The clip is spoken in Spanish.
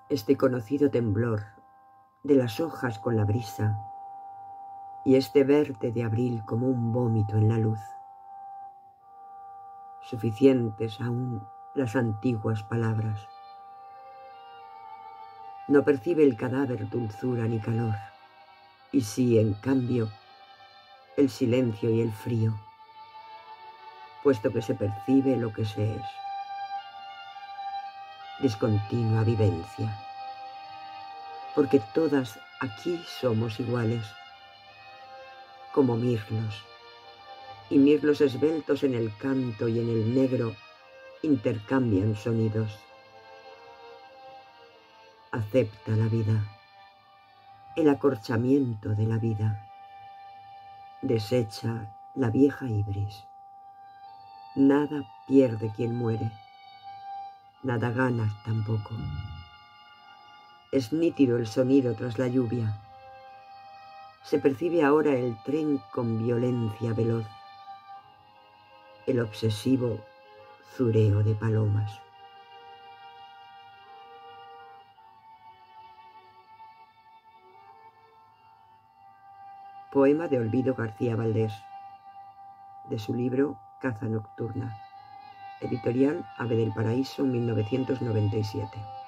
este conocido temblor de las hojas con la brisa y este verde de abril como un vómito en la luz. Suficientes aún las antiguas palabras. No percibe el cadáver dulzura ni calor, y sí, en cambio, el silencio y el frío, puesto que se percibe lo que se es. Discontinua vivencia, porque todas aquí somos iguales, como mirlos, y mirlos esbeltos en el canto y en el negro intercambian sonidos. Acepta la vida, el acorchamiento de la vida. Desecha la vieja ibris. Nada pierde quien muere, nada gana tampoco. Es nítido el sonido tras la lluvia. Se percibe ahora el tren con violencia veloz, el obsesivo zureo de palomas. Poema de Olvido García Valdés, de su libro Caza Nocturna, editorial Ave del Paraíso, 1997.